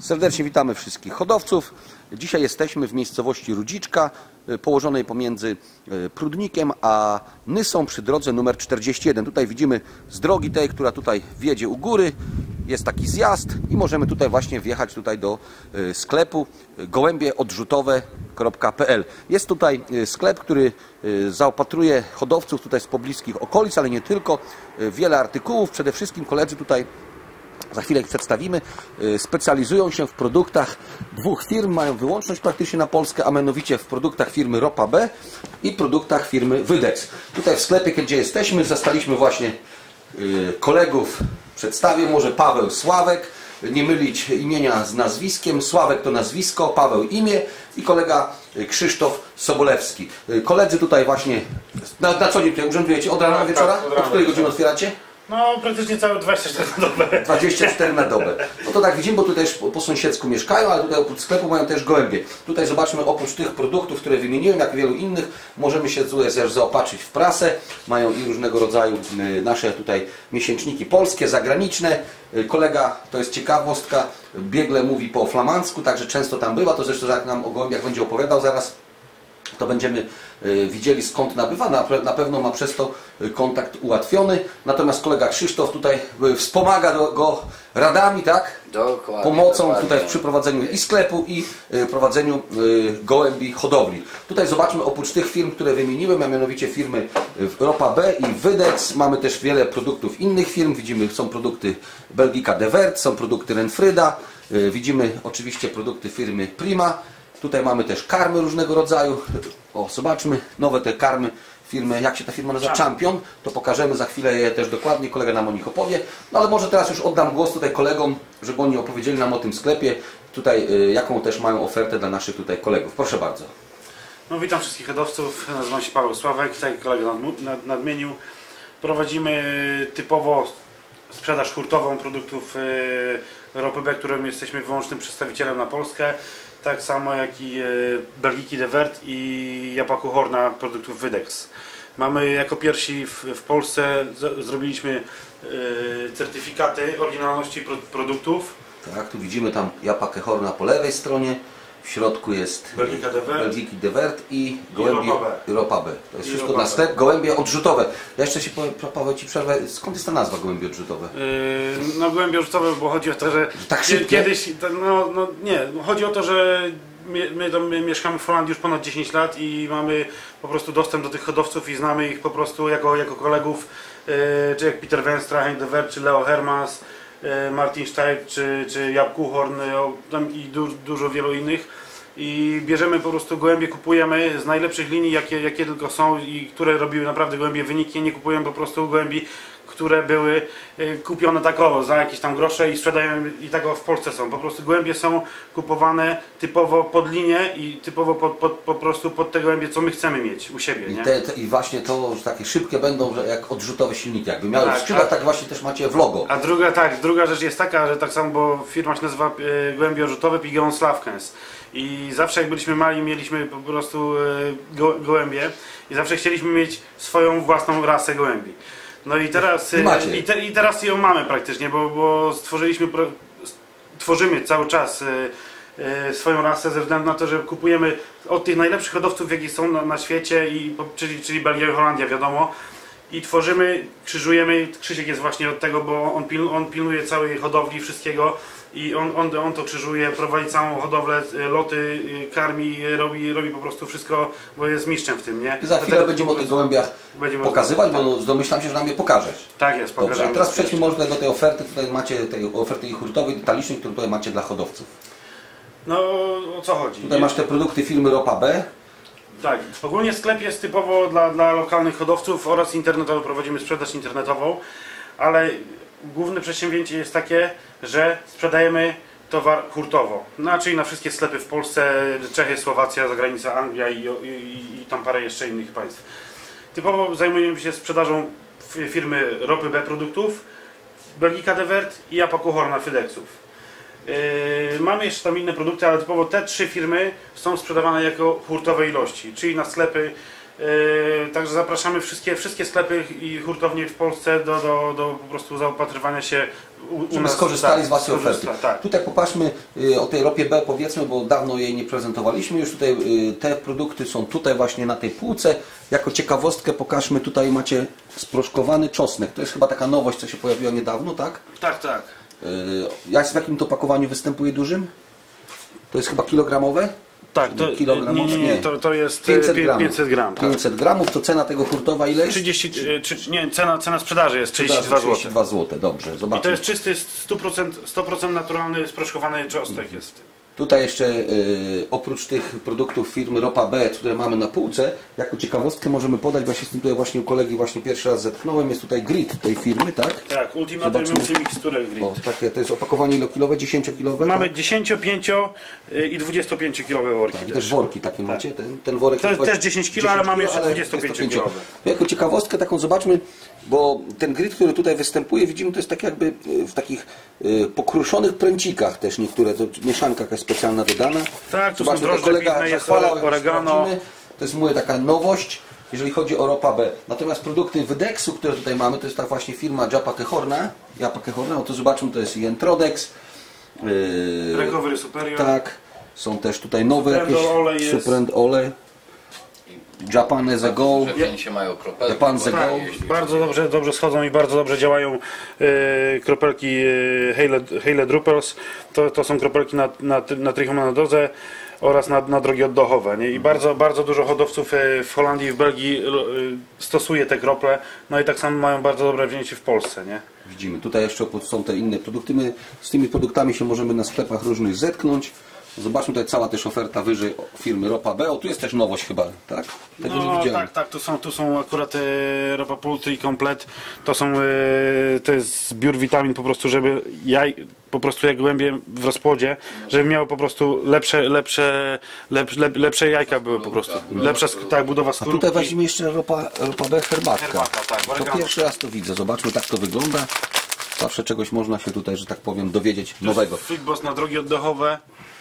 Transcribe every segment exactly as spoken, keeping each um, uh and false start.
Serdecznie witamy wszystkich hodowców. Dzisiaj jesteśmy w miejscowości Rudziczka, położonej pomiędzy Prudnikiem a Nysą przy drodze numer czterdzieści jeden. Tutaj widzimy z drogi tej, która tutaj wiedzie u góry, jest taki zjazd i możemy tutaj właśnie wjechać tutaj do sklepu gołębie odrzutowe kropka p l. Jest tutaj sklep, który zaopatruje hodowców tutaj z pobliskich okolic, ale nie tylko. Wiele artykułów, przede wszystkim koledzy tutaj, za chwilę ich przedstawimy, specjalizują się w produktach dwóch firm, mają wyłączność praktycznie na Polskę, a mianowicie w produktach firmy Ropa B i produktach firmy Wydex. Tutaj w sklepie, gdzie jesteśmy, zastaliśmy właśnie kolegów, przedstawię może Paweł, Sławek, nie mylić imienia z nazwiskiem, Sławek to nazwisko, Paweł imię i kolega Krzysztof Sobolewski. Koledzy tutaj właśnie, na, na co dzień tutaj urzędujecie? Od rana do wieczora? Tak, od, od której godziny otwieracie? No praktycznie całe dwadzieścia cztery na dobę. dwadzieścia cztery na dobę. No to tak widzimy, bo tutaj też po, po sąsiedzku mieszkają, ale tutaj oprócz sklepu mają też gołębie. Tutaj zobaczmy, oprócz tych produktów, które wymieniłem, jak wielu innych, możemy się tutaj też zaopatrzyć w prasę. Mają i różnego rodzaju nasze tutaj miesięczniki polskie, zagraniczne. Kolega, to jest ciekawostka, biegle mówi po flamandzku, także często tam bywa. To zresztą jak nam o gołębiach będzie opowiadał zaraz, to będziemy widzieli, skąd nabywa. Na pewno ma przez to kontakt ułatwiony. Natomiast kolega Krzysztof tutaj wspomaga go radami, tak? Dokładnie, pomocą dokładnie. tutaj w przyprowadzeniu i sklepu, i prowadzeniu gołębi hodowli. Tutaj zobaczmy, oprócz tych firm, które wymieniłem, a mianowicie firmy Ropa B i Wydex, mamy też wiele produktów innych firm. Widzimy, są produkty Belgika de Wert, są produkty Renfryda, widzimy oczywiście produkty firmy Prima. Tutaj mamy też karmy różnego rodzaju. O, zobaczmy, nowe te karmy firmy, jak się ta firma nazywa? Champion. To pokażemy za chwilę je też dokładnie, kolega nam o nich opowie. No ale może teraz już oddam głos tutaj kolegom, żeby oni opowiedzieli nam o tym sklepie, tutaj jaką też mają ofertę dla naszych tutaj kolegów. Proszę bardzo. No witam wszystkich hodowców, nazywam się Paweł Sławek, tak jak kolega nadmienił. Prowadzimy typowo sprzedaż hurtową produktów Ropy B, którym jesteśmy wyłącznym przedstawicielem na Polskę. Tak samo jak i Belgiki de Wert i Japaku Horna produktów Wydex. Mamy jako pierwsi w, w Polsce z, zrobiliśmy y, certyfikaty oryginalności pro, produktów. Tak, tu widzimy tam Japakę Horna po lewej stronie. W środku jest Belgika de Wert, Belgiki de Wert i gołębie Ropa B. To jest I wszystko Ropa na sklep. Gołębie odrzutowe. Ja jeszcze się powiem, Paweł, ci przerwę. Skąd jest ta nazwa gołębie odrzutowe? Yy, no gołębie odrzutowe, bo chodzi o to, że tak szybkie? kiedyś, no, no nie, chodzi o to, że my, my tam mieszkamy w Holandii już ponad dziesięć lat i mamy po prostu dostęp do tych hodowców i znamy ich po prostu jako, jako kolegów, yy, czy jak Peter Wenstra, Henk de Wert, czy Leo Hermans, yy, Martin Steib, czy, czy Jaap Koehoorn, yy, i du, dużo wielu innych. I bierzemy po prostu gołębie, kupujemy z najlepszych linii, jakie, jakie tylko są i które robiły naprawdę gołębie wyniki. Nie kupujemy po prostu gołębi, które były y, kupione takowo za jakieś tam grosze i sprzedajemy i tak w Polsce są. Po prostu gołębie są kupowane typowo pod linię i typowo pod, pod, po prostu pod te gołębie, co my chcemy mieć u siebie. I, nie? te, te, I właśnie to, że takie szybkie będą, że jak odrzutowe silniki. Jakby miały Tak, w skrzydłach, a- tak właśnie też macie w logo. A druga, tak, druga rzecz jest taka, że tak samo, bo firma się nazywa y, Gołębie Odrzutowe Pigeon Slavkens. I zawsze jak byliśmy mali, mieliśmy po prostu y, go, gołębie i zawsze chcieliśmy mieć swoją własną rasę gołębi. No i teraz, y, i, te, i teraz ją mamy praktycznie, bo, bo stworzyliśmy, pro, tworzymy cały czas y, y, swoją rasę ze względu na to, że kupujemy od tych najlepszych hodowców, jakie są na, na świecie, i, czyli, czyli Belgia i Holandia, wiadomo. I tworzymy, krzyżujemy, Krzysiek jest właśnie od tego, bo on, pil, on pilnuje całej hodowli, wszystkiego i on, on, on to krzyżuje, prowadzi całą hodowlę, loty, karmi, robi, robi po prostu wszystko, bo jest mistrzem w tym, nie? I za chwilę tak, będziemy o tych gołębiach będziemy pokazywać, bo domyślam się, że nam je pokażesz. Tak jest, pokażemy. Dobrze, a teraz przejdźmy może do tej oferty, tutaj macie tej oferty hurtowej, detalicznej, którą tutaj macie dla hodowców. No, o co chodzi? Tutaj masz te produkty firmy Ropa B. Tak, ogólnie sklep jest typowo dla, dla lokalnych hodowców oraz internetowo, prowadzimy sprzedaż internetową, ale główne przedsięwzięcie jest takie, że sprzedajemy towar hurtowo, no, czyli na wszystkie sklepy w Polsce, Czechy, Słowacja, zagranica, Anglia i, i, i tam parę jeszcze innych państw. Typowo zajmujemy się sprzedażą firmy Ropy B produktów, Belgika de Wert i Japaku Horna Wydexów. Yy, mamy jeszcze tam inne produkty, ale typowo te trzy firmy są sprzedawane jako hurtowe ilości, czyli na sklepy Yy, także zapraszamy wszystkie, wszystkie sklepy i hurtownie w Polsce do, do, do po prostu zaopatrywania się u, u Żeby nas. skorzystali tak, z Waszej skorzysta, oferty. tak. Tutaj popatrzmy y, o tej ropie B, powiedzmy, bo dawno jej nie prezentowaliśmy. Już tutaj y, te produkty są tutaj właśnie na tej półce. Jako ciekawostkę pokażmy, tutaj macie sproszkowany czosnek. To jest chyba taka nowość, co się pojawiła niedawno, tak? Tak, tak. Y, jak w jakim to pakowaniu występuje dużym? To jest chyba kilogramowe? Tak, to, Kilogram, nie, nie, nie, nie. to, to jest pięćset gramów. pięćset gram. Tak. pięćset gramów, to cena tego hurtowa ile jest? trzydzieści, czy, nie, cena, cena sprzedaży jest trzydzieści dwa złote. trzydzieści dwa złote, dobrze, I zobaczmy. to jest czysty, sto procent, sto procent naturalny, sproszkowany czosnek jest. Tutaj jeszcze y, oprócz tych produktów firmy Ropa B, które mamy na półce, jako ciekawostkę możemy podać, właśnie z tym tutaj właśnie u kolegi właśnie pierwszy raz zetknąłem, jest tutaj grid tej firmy, tak? Tak, Ultimate Multimixture Grid. O, takie, to jest opakowanie ilokilowe, dziesięciokilowe. Mamy tak? dziesięcio-, pięcio- i dwudziestopięciokilowe worki. I też. też worki takie macie, ten, ten worek To jest chyba też dziesięć kilo, ale mamy jeszcze dwudziestopięciokilowe. Jako ciekawostkę taką zobaczmy, bo ten grid, który tutaj występuje, widzimy, to jest tak jakby y, w takich y, pokruszonych pręcikach też niektóre, to mieszanka jakaś specjalna dodana. Tak, tu są Zobaczmy, drożdże kolega pitne, jest zachwalał, jak oregano. sprawdzimy. To jest mówię taka nowość, jeżeli chodzi o Ropa B. Natomiast produkty Wydeksu, które tutaj mamy, to jest ta właśnie firma Japa Kehorna. Japa Kehorna, no to zobaczmy, to jest Jentrodex. Yy, Recovery Superior. tak, są też tutaj nowe Suprend jakieś Ole jest. Suprend Ole. Japan as a go. Że mają kropelki. Japan as a Tak, go. jeśli- Bardzo dobrze, dobrze schodzą i bardzo dobrze działają e, kropelki e, Hale, Hale Droopers. To, to są kropelki na, na, na trichomonadozę oraz na, na drogi oddechowe. Nie? I bardzo, bardzo dużo hodowców e, w Holandii i w Belgii e, stosuje te krople. No i tak samo mają bardzo dobre wzięcie w Polsce. Nie? Widzimy, tutaj jeszcze są te inne produkty. My z tymi produktami się możemy na sklepach różnych zetknąć. Zobaczmy tutaj cała też oferta wyżej firmy Ropa B. O, tu jest też nowość chyba, tak? Tego nie No widziałem. tak, tak, tu są, tu są akurat e, Ropa Poultry komplet. To są, e, to jest zbiór witamin po prostu, żeby jaj, po prostu jak głębie w rozpłodzie, żeby miało po prostu lepsze, lepsze, lepsze, lep, lepsze jajka były po prostu. Lepsza sk- tak, budowa A skórki. tutaj weźmiemy jeszcze Ropa, Ropa B herbatka. Herbata, tak, To oregano. pierwszy raz to widzę. Zobaczmy, tak to wygląda. Zawsze czegoś można się tutaj, że tak powiem, dowiedzieć nowego. Fitboss na drogi oddechowe.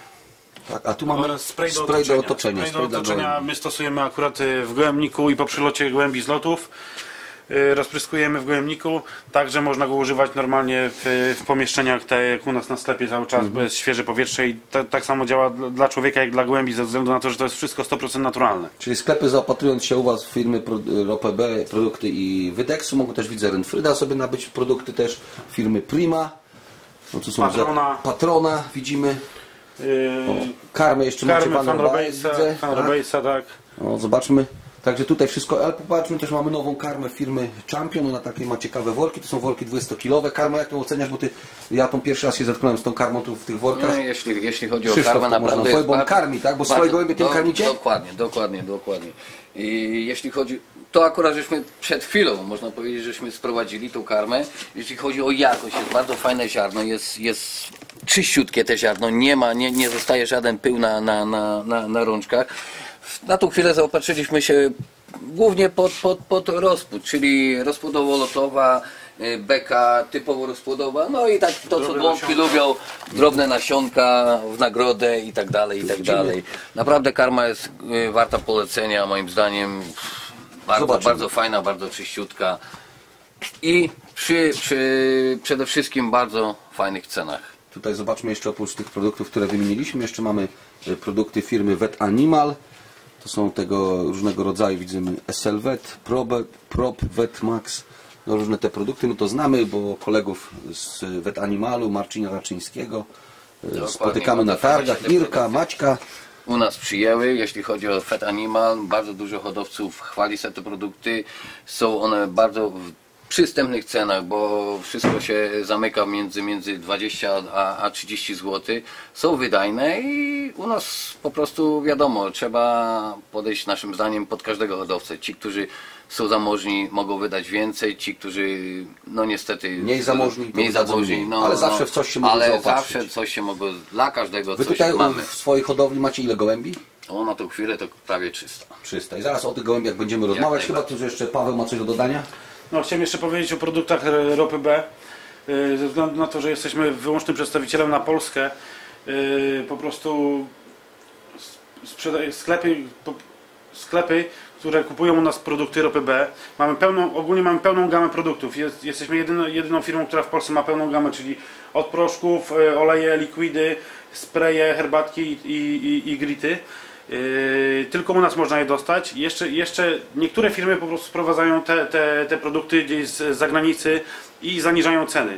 Tak, a tu mamy Oraz spray do spray do otoczenia. otoczenia. Spray do spray dla otoczenia gołębi. my stosujemy akurat y, w gołębniku i po przylocie głębi z lotów. Y, Rozpryskujemy w gołębniku, także można go używać normalnie w, w pomieszczeniach, tak jak u nas na sklepie cały czas, Mhm. bo jest świeże powietrze i ta, tak samo działa dla, dla człowieka jak dla gołębi ze względu na to, że to jest wszystko sto procent naturalne. Czyli sklepy, zaopatrując się u Was w firmy pro- Ropa B, produkty i Wydeksu, mogą też, widzę, Renfryda sobie nabyć produkty też firmy Prima. No tu są Patrona. za- Patrona, widzimy. Yy, O, karmę jeszcze macie Karmy Van Fan Robay, Robace'a, widzę. Fan tak? Robace'a, tak. O, zobaczmy. Także tutaj wszystko, ale popatrzmy, też mamy nową karmę firmy Champion, ona takie ma ciekawe worki, to są worki dwudziestokilowe. Karma, jak to oceniasz, bo ty, ja tą pierwszy raz się zetknąłem z tą karmą tu w tych workach. No, jeśli, jeśli chodzi o Krzysztof, karmę, to można naprawdę powiedzieć, jest bo on bardzo- karmi, tak? Bo bardzo- swoje gołębie tym do- karmicie? Dokładnie, dokładnie, dokładnie. I jeśli chodzi, to akurat żeśmy przed chwilą, można powiedzieć, żeśmy sprowadzili tą karmę. Jeśli chodzi o jakość, jest bardzo fajne ziarno, jest, jest czyściutkie te ziarno, nie ma, nie, nie zostaje żaden pył na, na, na, na, na rączkach. Na tą chwilę zaopatrzyliśmy się głównie pod, pod, pod rozpód, czyli rozpłodowo-lotowa, y, beka typowo rozpłodowa, no i tak to, co bąki lubią, drobne nasionka w nagrodę i tak dalej, i tak dalej. Naprawdę karma jest y, warta polecenia, moim zdaniem. Bardzo, Zobaczymy. bardzo fajna, bardzo czyściutka i przy, przy przede wszystkim bardzo fajnych cenach. Tutaj zobaczmy jeszcze oprócz tych produktów, które wymieniliśmy, jeszcze mamy e, produkty firmy Vet Animal. To są tego różnego rodzaju, widzimy S L Vet, Prop, Prop Vet Max. No, różne te produkty, my to znamy, bo kolegów z Vet Animalu, Marcina Raczyńskiego e, Dokładnie, spotykamy na bardzo fajnie targach, się te Irka, produkty Maćka. u nas przyjęły, jeśli chodzi o Fat Animal, bardzo dużo hodowców chwali się te produkty, są one bardzo w przystępnych cenach, bo wszystko się zamyka między, między dwadzieścia a trzydzieści złotych, są wydajne i u nas po prostu wiadomo, trzeba podejść naszym zdaniem pod każdego hodowcę. Ci, którzy są zamożni, mogą wydać więcej, ci, którzy no niestety Mniej zamożni, to mniej wydadzą zamożni, mniej. no, Ale no, zawsze w coś się mogą ale zaopatrzyć. zawsze coś się mogło, dla każdego Wy coś tutaj mamy. w swojej hodowli macie ile gołębi? O, na tą chwilę to prawie trzysta. trzysta. I zaraz o tych gołębiach będziemy rozmawiać. Chyba tu jeszcze Paweł ma coś do dodania? No, chciałem jeszcze powiedzieć o produktach e, Ropy B. E, Ze względu na to, że jesteśmy wyłącznym przedstawicielem na Polskę, e, po prostu sprzedaje sklepy, po, sklepy, które kupują u nas produkty ropy B. Mamy pełną, ogólnie mamy pełną gamę produktów. Jest, jesteśmy jedyną, jedyną firmą, która w Polsce ma pełną gamę, czyli od proszków, oleje, likwidy, spreje, herbatki i, i, i grity. Yy, tylko u nas można je dostać. Jeszcze, jeszcze niektóre firmy po prostu sprowadzają te, te, te produkty gdzieś z zagranicy i zaniżają ceny.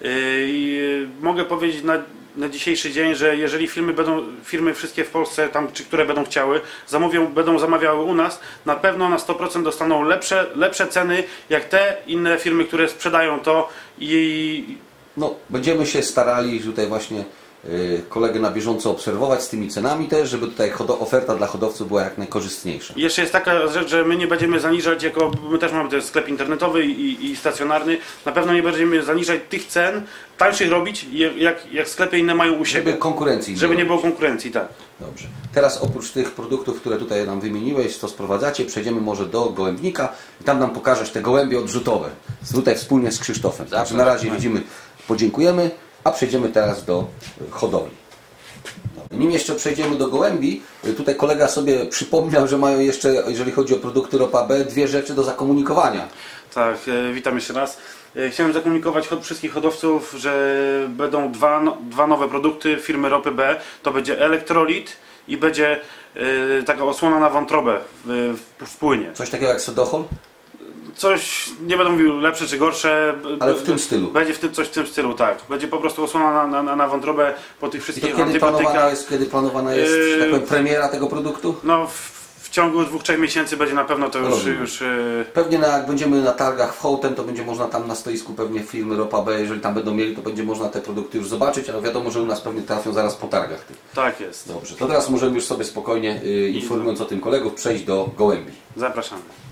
Yy, mogę powiedzieć na, na dzisiejszy dzień, że jeżeli firmy będą, firmy wszystkie w Polsce, tam, czy które będą chciały, zamówią, będą zamawiały u nas, na pewno na sto procent dostaną lepsze, lepsze ceny jak te inne firmy, które sprzedają to i... No, będziemy się starali tutaj właśnie kolegę na bieżąco obserwować z tymi cenami też, żeby tutaj oferta dla hodowców była jak najkorzystniejsza. I jeszcze jest taka rzecz, że my nie będziemy zaniżać, jako my też mamy ten sklep internetowy i, i stacjonarny, na pewno nie będziemy zaniżać tych cen, tańszych robić, jak, jak sklepy inne mają u siebie. Żeby konkurencji. Żeby nie było konkurencji, tak. Dobrze. Teraz oprócz tych produktów, które tutaj nam wymieniłeś, to sprowadzacie, przejdziemy może do gołębnika i tam nam pokażesz te gołębie odrzutowe. Tutaj wspólnie z Krzysztofem. Także na razie widzimy, podziękujemy. A przejdziemy teraz do hodowli. Nim jeszcze przejdziemy do gołębi, tutaj kolega sobie przypomniał, że mają jeszcze, jeżeli chodzi o produkty ropa B, dwie rzeczy do zakomunikowania. Tak, witam jeszcze raz. Chciałem zakomunikować wszystkich hodowców, że będą dwa, dwa nowe produkty firmy ropy B. To będzie elektrolit i będzie taka osłona na wątrobę w, w płynie. Coś takiego jak sodochol? Coś, nie będę mówił lepsze czy gorsze, ale w tym stylu. Będzie w tym, coś w tym stylu, tak. Będzie po prostu osłona na, na, na wątrobę po tych wszystkich I to kiedy planowana jest, kiedy planowana jest yy, tak powiem, premiera tego produktu? No w, w ciągu dwóch, trzech miesięcy będzie na pewno to już... już yy... Pewnie na, jak będziemy na targach w Hołtem, to będzie można tam na stoisku pewnie firmy ropa B, jeżeli tam będą mieli, to będzie można te produkty już zobaczyć, ale wiadomo, że u nas pewnie trafią zaraz po targach. Tak jest. Dobrze, to teraz możemy już sobie spokojnie, yy, informując o tym kolegów, przejść do gołębi. Zapraszamy.